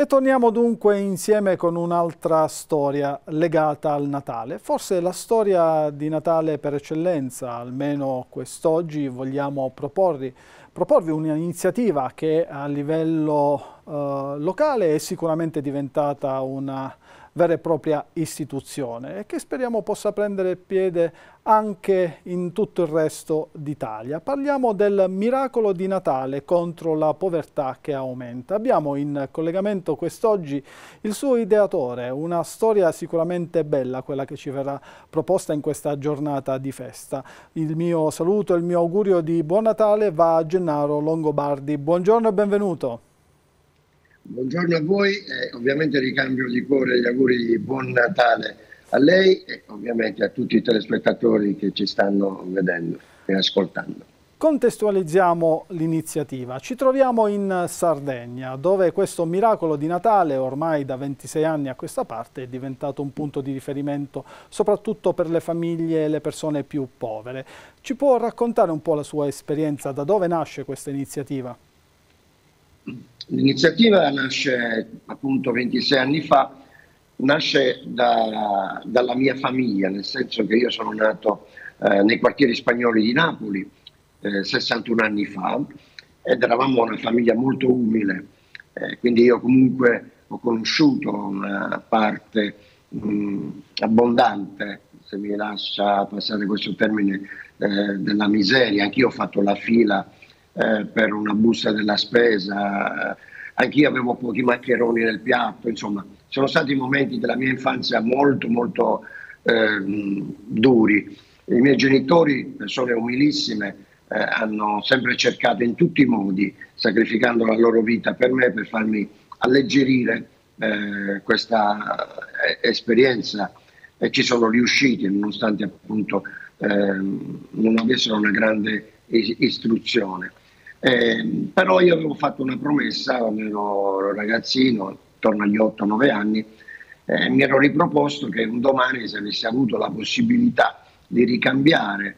E torniamo dunque insieme con un'altra storia legata al Natale, forse la storia di Natale per eccellenza, almeno quest'oggi vogliamo proporvi un'iniziativa che a livello locale è sicuramente diventata una vera e propria istituzione e che speriamo possa prendere piede anche in tutto il resto d'Italia. Parliamo del miracolo di Natale contro la povertà che aumenta. Abbiamo in collegamento quest'oggi il suo ideatore, una storia sicuramente bella, quella che ci verrà proposta in questa giornata di festa. Il mio saluto e il mio augurio di buon Natale va a Gennaro Longobardi. Buongiorno e benvenuto. Buongiorno a voi e ovviamente ricambio di cuore gli auguri di buon Natale a lei e ovviamente a tutti i telespettatori che ci stanno vedendo e ascoltando. Contestualizziamo l'iniziativa. Ci troviamo in Sardegna, dove questo miracolo di Natale, ormai da 26 anni a questa parte, è diventato un punto di riferimento soprattutto per le famiglie e le persone più povere. Ci può raccontare un po' la sua esperienza, da dove nasce questa iniziativa? L'iniziativa nasce appunto 26 anni fa, nasce dalla mia famiglia, nel senso che io sono nato nei quartieri spagnoli di Napoli 61 anni fa ed eravamo una famiglia molto umile, quindi io comunque ho conosciuto una parte abbondante, se mi lascia passare questo termine, della miseria. Anch'io ho fatto la fila per una busta della spesa, anch'io avevo pochi maccheroni nel piatto, insomma, sono stati momenti della mia infanzia molto duri. I miei genitori, persone umilissime, hanno sempre cercato in tutti i modi, sacrificando la loro vita per me, per farmi alleggerire questa esperienza e ci sono riusciti, nonostante appunto non avessero una grande istruzione. Però io avevo fatto una promessa quando ero ragazzino, intorno agli 8-9 anni, mi ero riproposto che un domani, se avessi avuto la possibilità di ricambiare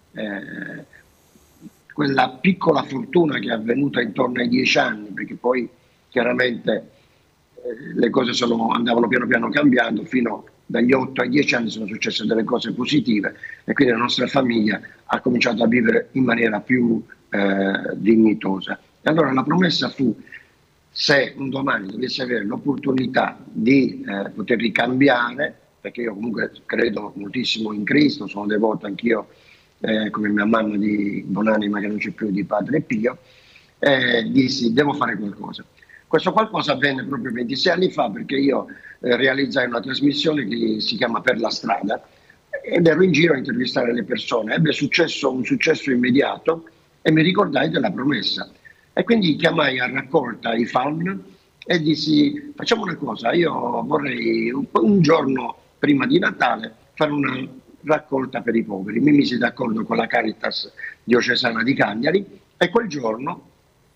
quella piccola fortuna che è avvenuta intorno ai 10 anni, perché poi chiaramente le cose andavano piano piano cambiando, fino dagli 8 ai 10 anni sono successe delle cose positive e quindi la nostra famiglia ha cominciato a vivere in maniera più dignitosa. E allora la promessa fu: se un domani dovessi avere l'opportunità di poter ricambiare, perché io comunque credo moltissimo in Cristo, sono devoto anch'io, come mia mamma di buonanima che non c'è più, di Padre Pio, dissi: devo fare qualcosa. Questo qualcosa avvenne proprio 26 anni fa, perché io realizzai una trasmissione che si chiama Per la strada ed ero in giro a intervistare le persone. Ebbe un successo immediato e mi ricordai della promessa. E quindi chiamai a raccolta i fan e dissi: facciamo una cosa, io vorrei un giorno prima di Natale fare una raccolta per i poveri. Mi misi d'accordo con la Caritas diocesana di Cagliari e quel giorno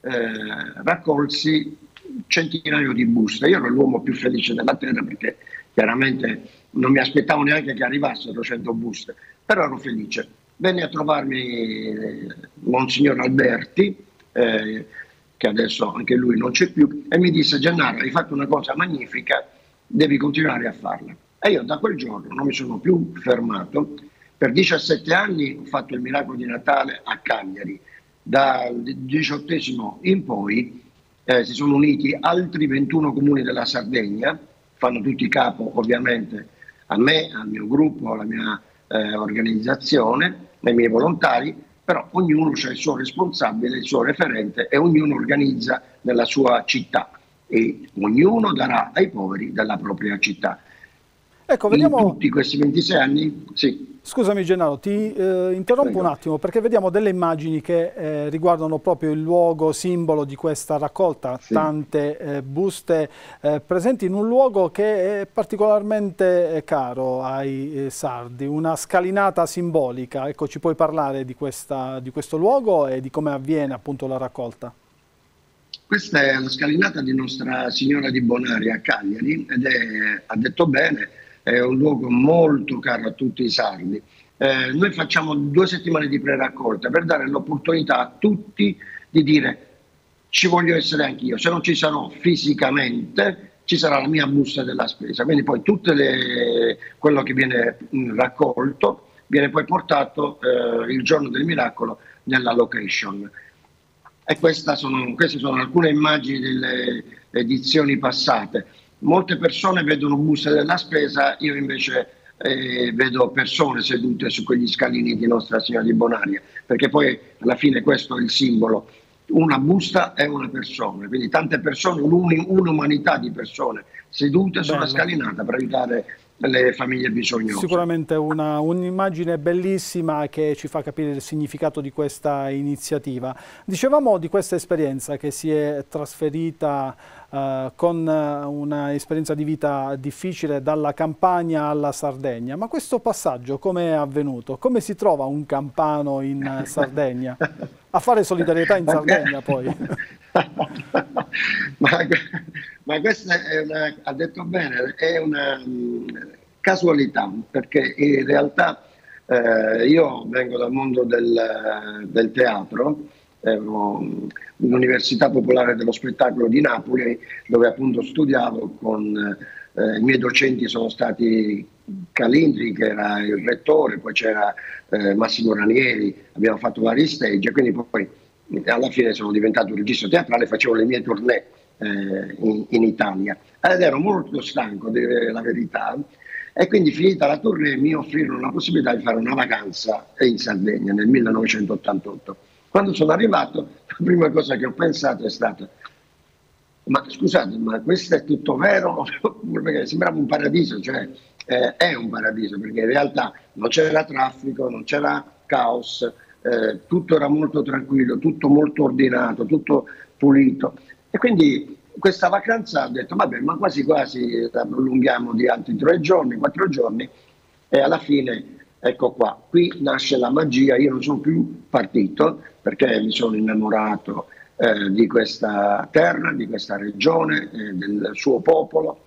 raccolsi centinaio di buste. Io ero l'uomo più felice della terra, perché chiaramente non mi aspettavo neanche che arrivassero 100 buste, però ero felice. Venne a trovarmi Monsignor Alberti, che adesso anche lui non c'è più, e mi disse: Gennaro, hai fatto una cosa magnifica, devi continuare a farla. E io da quel giorno non mi sono più fermato. Per 17 anni ho fatto il miracolo di Natale a Cagliari. Dal 18° in poi si sono uniti altri 21 comuni della Sardegna, fanno tutti capo ovviamente a me, al mio gruppo, alla mia organizzazione, ai miei volontari, però ognuno c'è il suo responsabile, il suo referente e ognuno organizza nella sua città e ognuno darà ai poveri della propria città. Ecco, In vediamo. tutti questi 26 anni, sì. Scusami Gennaro, ti interrompo Prego. un attimo perché vediamo delle immagini che riguardano proprio il luogo simbolo di questa raccolta, Sì. tante buste presenti in un luogo che è particolarmente caro ai sardi, una scalinata simbolica. Ecco, ci puoi parlare di questo luogo e di come avviene appunto la raccolta? Questa è la scalinata di Nostra Signora di Bonaria a Cagliari ed è, ha detto bene, è un luogo molto caro a tutti i sardi. Noi facciamo 2 settimane di pre-raccolta per dare l'opportunità a tutti di dire: ci voglio essere anch'io. Se non ci sarò fisicamente, ci sarà la mia busta della spesa. Quindi poi quello che viene raccolto viene poi portato il giorno del miracolo nella location. E queste sono alcune immagini delle edizioni passate. Molte persone vedono buste della spesa, io invece vedo persone sedute su quegli scalini di Nostra Signora di Bonaria, perché poi alla fine questo è il simbolo. Una busta è una persona, quindi tante persone, un'umanità di persone sedute sulla Bello. scalinata per aiutare le famiglie bisognose. Sicuramente un'immagine bellissima che ci fa capire il significato di questa iniziativa. Dicevamo di questa esperienza che si è trasferita con un'esperienza di vita difficile dalla Campania alla Sardegna, ma questo passaggio come è avvenuto? Come si trova un campano in Sardegna? A fare solidarietà in Sardegna poi. ma, ma questa è ha detto bene, è una casualità, perché in realtà io vengo dal mondo del teatro, l'Università Popolare dello Spettacolo di Napoli, dove appunto studiavo con i miei docenti sono stati Calindri, che era il rettore, poi c'era Massimo Ranieri, abbiamo fatto vari stage, e quindi poi alla fine sono diventato un regista teatrale, facevo le mie tournée in Italia ed ero molto stanco, a dire la verità, e quindi finita la tournée mi offrirono la possibilità di fare una vacanza in Sardegna nel 1988. Quando sono arrivato, la prima cosa che ho pensato è stata: ma scusate, ma questo è tutto vero? Perché sembrava un paradiso, cioè è un paradiso, perché in realtà non c'era traffico, non c'era caos, tutto era molto tranquillo, tutto molto ordinato, tutto pulito. E quindi questa vacanza ho detto, vabbè, ma quasi quasi la prolunghiamo di altri 3 giorni, 4 giorni, e alla fine, ecco qua, qui nasce la magia. Io non sono più partito, perché mi sono innamorato di questa terra, di questa regione, del suo popolo,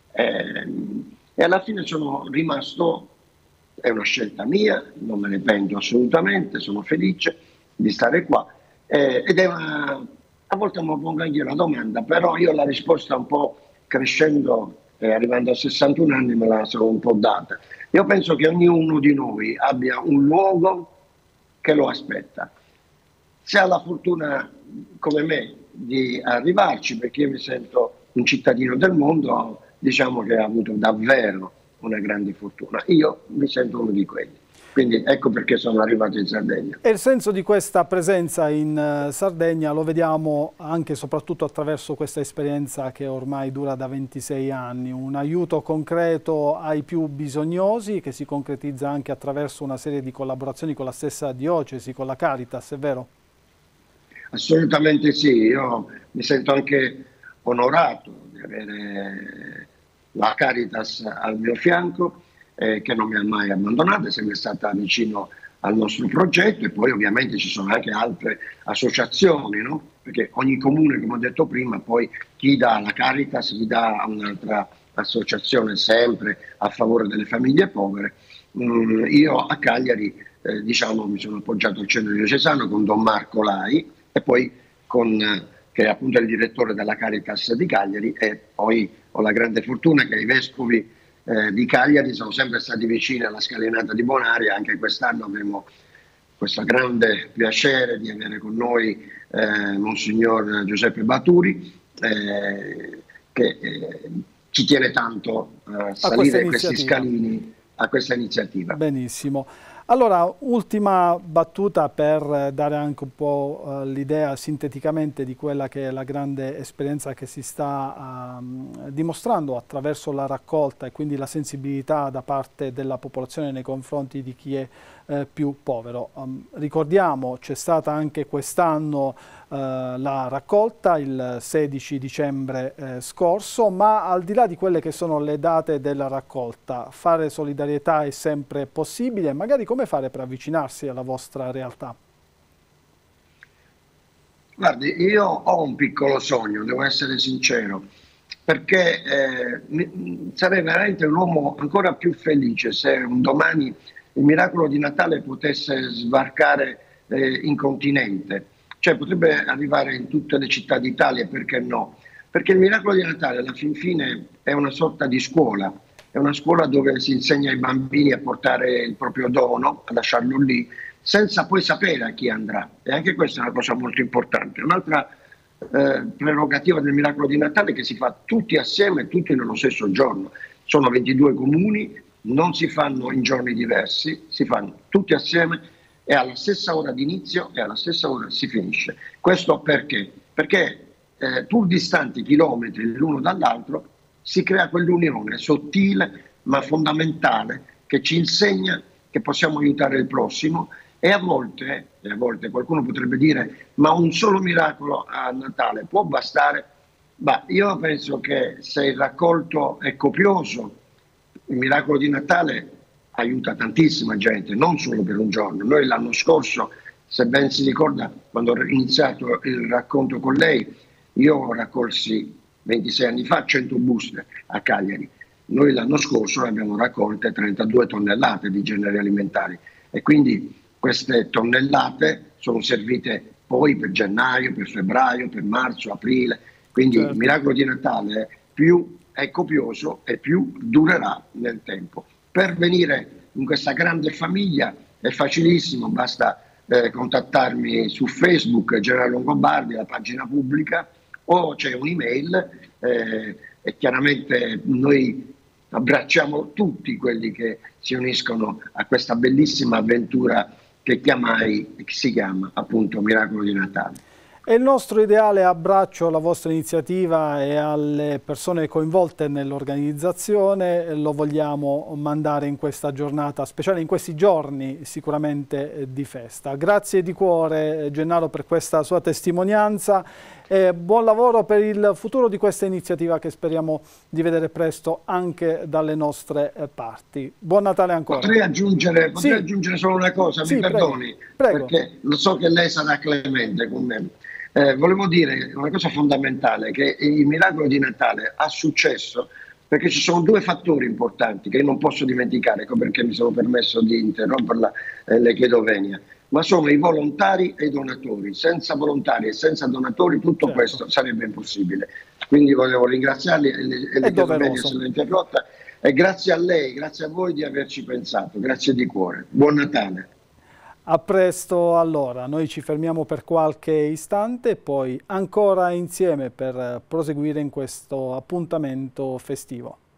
e alla fine sono rimasto. È una scelta mia, non me ne pento assolutamente, sono felice di stare qua, ed è a volte mi pongo anche io la domanda, però io la risposta un po' crescendo e arrivando a 61 anni me la sono un po' data. Io penso che ognuno di noi abbia un luogo che lo aspetta. Se ha la fortuna come me di arrivarci, perché io mi sento un cittadino del mondo, diciamo che ha avuto davvero una grande fortuna. Io mi sento uno di quelli. Quindi ecco perché sono arrivato in Sardegna. E il senso di questa presenza in Sardegna lo vediamo anche e soprattutto attraverso questa esperienza che ormai dura da 26 anni, un aiuto concreto ai più bisognosi che si concretizza anche attraverso una serie di collaborazioni con la stessa diocesi, con la Caritas, è vero? Assolutamente sì, io mi sento anche onorato di avere la Caritas al mio fianco, che non mi ha mai abbandonato, è sempre stata vicino al nostro progetto, e poi ovviamente ci sono anche altre associazioni, no? Perché ogni comune, come ho detto prima, poi chi dà alla Caritas gli dà a un'altra associazione sempre a favore delle famiglie povere. Io a Cagliari diciamo, mi sono appoggiato al centro diocesano con Don Marco Lai, e poi che è appunto il direttore della Caritas di Cagliari, e poi ho la grande fortuna che i vescovi di Cagliari sono sempre stati vicini alla scalinata di Bonaria. Anche quest'anno abbiamo questo grande piacere di avere con noi Monsignor Giuseppe Baturi, che ci tiene tanto a salire questi scalini a questa iniziativa. Benissimo. Allora, ultima battuta per dare anche un po' l'idea sinteticamente di quella che è la grande esperienza che si sta dimostrando attraverso la raccolta e quindi la sensibilità da parte della popolazione nei confronti di chi è più povero. Ricordiamo, c'è stata anche quest'anno la raccolta il 16 dicembre scorso, ma al di là di quelle che sono le date della raccolta, fare solidarietà è sempre possibile? Magari come fare per avvicinarsi alla vostra realtà? Guardi, io ho un piccolo sogno, devo essere sincero, perché sarei veramente un uomo ancora più felice se un domani il miracolo di Natale potesse sbarcare in continente. cioè potrebbe arrivare in tutte le città d'Italia, perché no? Perché il miracolo di Natale alla fin fine è una sorta di scuola, è una scuola dove si insegna ai bambini a portare il proprio dono, a lasciarlo lì, senza poi sapere a chi andrà. E anche questa è una cosa molto importante. Un'altra prerogativa del miracolo di Natale è che si fa tutti assieme, tutti nello stesso giorno. Sono 22 comuni, non si fanno in giorni diversi, si fanno tutti assieme e alla stessa ora di inizio e alla stessa ora si finisce. Questo perché? Perché pur distanti chilometri l'uno dall'altro si crea quell'unione sottile ma fondamentale che ci insegna che possiamo aiutare il prossimo. E a volte qualcuno potrebbe dire: ma un solo miracolo a Natale può bastare? Ma io penso che se il raccolto è copioso, il miracolo di Natale aiuta tantissima gente, non solo per un giorno. Noi l'anno scorso, se ben si ricorda, quando ho iniziato il racconto con lei, io raccolsi 26 anni fa 100 buste a Cagliari. Noi l'anno scorso ne abbiamo raccolte 32 tonnellate di generi alimentari e quindi queste tonnellate sono servite poi per gennaio, per febbraio, per marzo, aprile. Quindi certo, il miracolo di Natale più è copioso e più durerà nel tempo. Per venire in questa grande famiglia è facilissimo, basta contattarmi su Facebook, Generale Longobardi, la pagina pubblica, o c'è un'email e chiaramente noi abbracciamo tutti quelli che si uniscono a questa bellissima avventura che si chiama appunto Miracolo di Natale. E il nostro ideale abbraccio alla vostra iniziativa e alle persone coinvolte nell'organizzazione lo vogliamo mandare in questa giornata speciale, in questi giorni sicuramente di festa. Grazie di cuore Gennaro per questa sua testimonianza e buon lavoro per il futuro di questa iniziativa che speriamo di vedere presto anche dalle nostre parti. Buon Natale ancora. Potrei aggiungere solo una cosa, mi perdoni, prego. Perché lo so che lei sarà clemente con me. Volevo dire una cosa fondamentale, che il miracolo di Natale ha successo perché ci sono due fattori importanti che io non posso dimenticare, ecco perché mi sono permesso di interromperla, le chiedo venia, ma sono i volontari e i donatori. Senza volontari e senza donatori tutto questo sarebbe impossibile. Quindi volevo ringraziarli e le chiedo venia se l'ho interrotta, e grazie a lei, grazie a voi di averci pensato, grazie di cuore. Buon Natale. A presto allora, noi ci fermiamo per qualche istante e poi ancora insieme per proseguire in questo appuntamento festivo.